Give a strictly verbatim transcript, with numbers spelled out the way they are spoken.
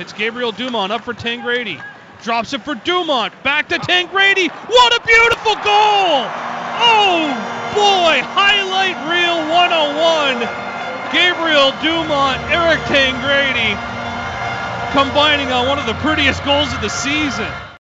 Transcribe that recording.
It's Gabriel Dumont up for Tangradi. Drops it for Dumont. Back to Tangradi. What a beautiful goal! Oh boy! Highlight reel one oh one. Gabriel Dumont, Eric Tangradi combining on one of the prettiest goals of the season.